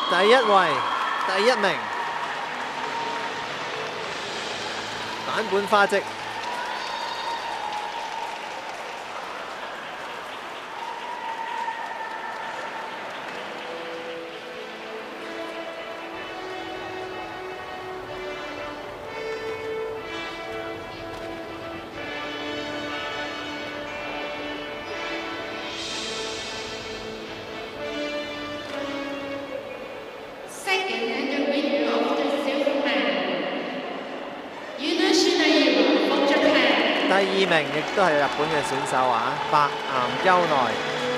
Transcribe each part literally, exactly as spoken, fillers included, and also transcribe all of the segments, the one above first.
第一位，第一名，版本花織。第二名亦都係日本嘅選手啊，白岩優奈。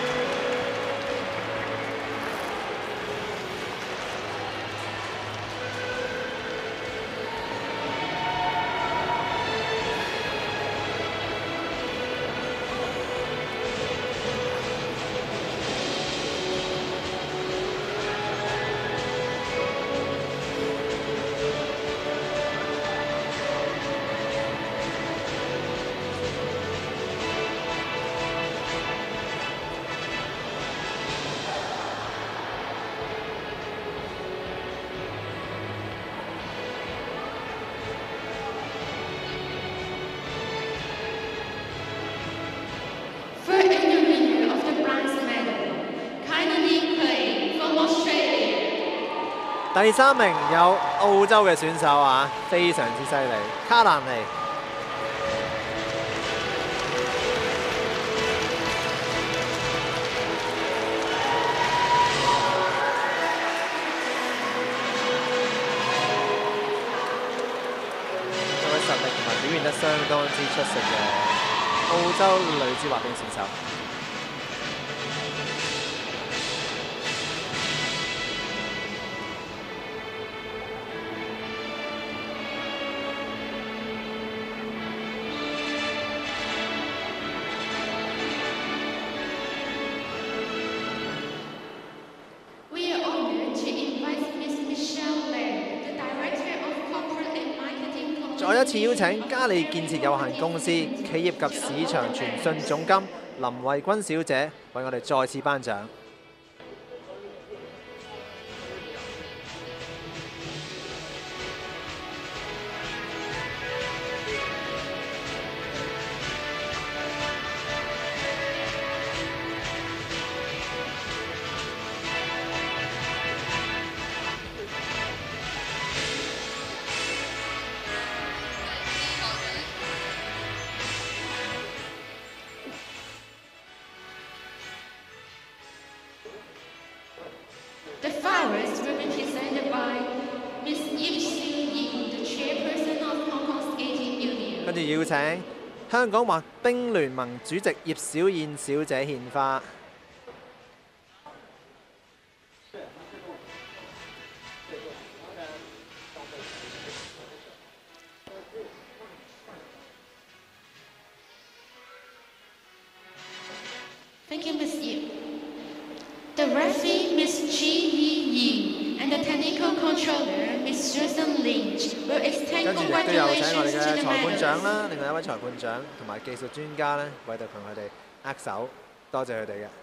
第三名有澳洲嘅選手啊，非常之犀利，卡蘭尼。一位實力同埋表現得相當之出色嘅澳洲女子滑冰選手。再一次邀請嘉里建設有限公司企業及市場傳訊總監林慧君小姐為我哋再次頒獎。 The flowers will be presented by Miss Yip Siu Yi, the chairperson of Hong Kong Skating Union。 跟住邀請香港滑冰聯盟主席葉小燕小姐獻花。 Thank you, Miss Yip. The referee, Miss Chi Yi Yi, and the technical controller, Miss Susan Lynch, will extend 跟住亦都有請我哋 congratulations 嘅 to the 裁判長啦， medalists. 另外一位裁判長同埋技術專家咧，為到同佢哋握手，多謝佢哋嘅。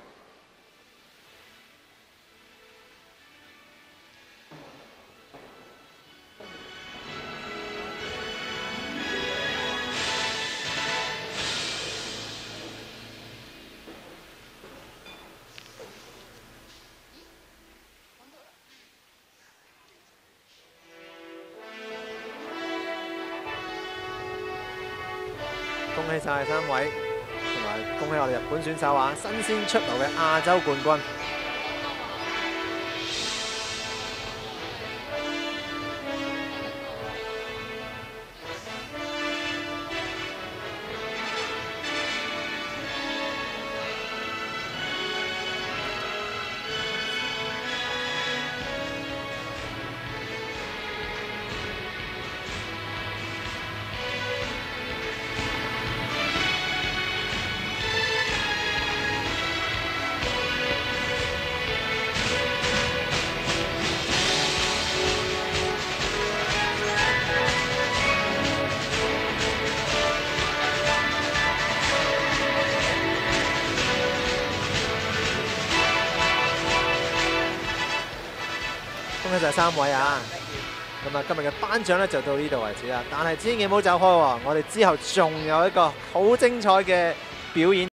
恭喜晒三位，同埋恭喜我哋日本選手啊！新鮮出爐嘅亞洲冠軍。 恭喜晒三位啊！咁啊，今日嘅頒獎咧就到呢度為止啦。但係千祈唔好走開喎，我哋之後仲有一個好精彩嘅表演。